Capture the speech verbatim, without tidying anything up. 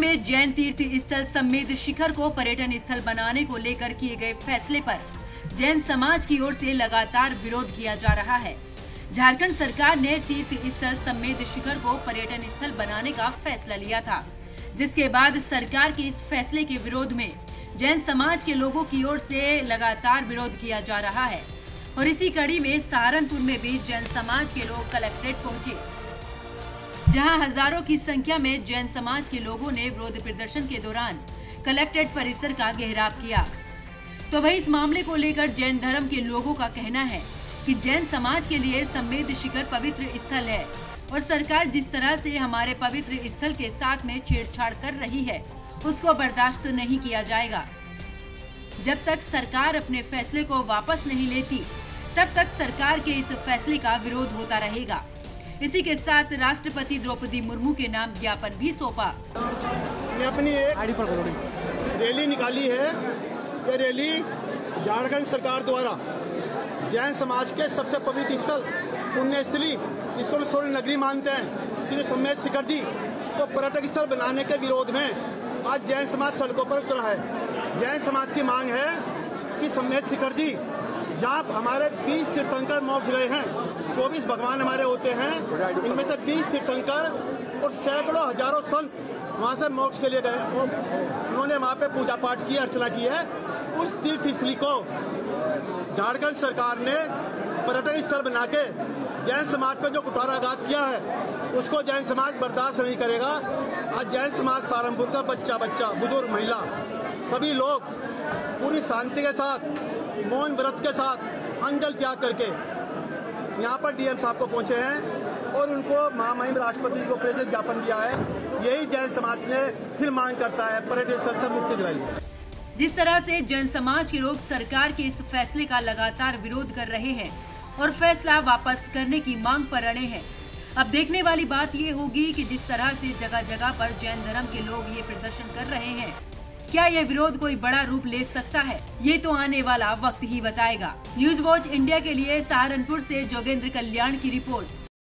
में जैन तीर्थ स्थल समेत शिखर को पर्यटन स्थल बनाने को लेकर किए गए फैसले पर जैन समाज की ओर से लगातार विरोध किया जा रहा है। झारखंड सरकार ने तीर्थ स्थल समेत शिखर को पर्यटन स्थल बनाने का फैसला लिया था, जिसके बाद सरकार के इस फैसले के विरोध में जैन समाज के लोगों की ओर से लगातार विरोध किया जा रहा है। और इसी कड़ी में सहारनपुर में भी जैन समाज के लोग कलेक्ट्रेट पहुंचे, जहां हजारों की संख्या में जैन समाज के लोगों ने विरोध प्रदर्शन के दौरान कलेक्ट्रेट परिसर का घेराव किया। तो वही इस मामले को लेकर जैन धर्म के लोगों का कहना है कि जैन समाज के लिए समेत शिखर पवित्र स्थल है और सरकार जिस तरह से हमारे पवित्र स्थल के साथ में छेड़छाड़ कर रही है उसको बर्दाश्त नहीं किया जाएगा। जब तक सरकार अपने फैसले को वापस नहीं लेती तब तक सरकार के इस फैसले का विरोध होता रहेगा। इसी के साथ राष्ट्रपति द्रौपदी मुर्मू के नाम ज्ञापन भी सौंपा। अपनी एक रैली निकाली है। ये रैली झारखंड सरकार द्वारा जैन समाज के सबसे पवित्र स्थल पुण्य स्थली, इसको स्वर्ण नगरी मानते हैं, श्री समेत शिखर जी को पर्यटक स्थल बनाने के विरोध में आज जैन समाज सड़कों पर उतरा है। जैन समाज की मांग है कि समेत शिखर जी, जहाँ हमारे बीस तीर्थंकर मोक्ष गए हैं, चौबीस भगवान हमारे होते हैं, इनमें से बीस तीर्थंकर और सैकड़ों हजारों संत वहाँ से मोक्ष के लिए गए। उन्होंने वहाँ पे पूजा पाठ की, अर्चना की है। उस तीर्थ स्थली को झारखंड सरकार ने पर्यटन स्थल बना के जैन समाज पर जो कुठाराघात किया है उसको जैन समाज बर्दाश्त नहीं करेगा। आज जैन समाज सहारनपुर का बच्चा बच्चा बुजुर्ग महिला सभी लोग पूरी शांति के साथ, मौन व्रत के साथ, अंजल त्याग करके यहाँ पर डीएम साहब को पहुँचे हैं और उनको महामहिम राष्ट्रपति को प्रेषित ज्ञापन दिया है। यही जैन समाज ने फिर मांग करता है पर्यटन स्थल से मुक्ति दिलाई। जिस तरह से जैन समाज के लोग सरकार के इस फैसले का लगातार विरोध कर रहे हैं और फैसला वापस करने की मांग पर अड़े हैं, अब देखने वाली बात ये होगी कि जिस तरह से जगह जगह पर जैन धर्म के लोग ये प्रदर्शन कर रहे हैं, क्या ये विरोध कोई बड़ा रूप ले सकता है, ये तो आने वाला वक्त ही बताएगा। न्यूज वॉच इंडिया के लिए सहारनपुर से जोगेंद्र कल्याण की रिपोर्ट।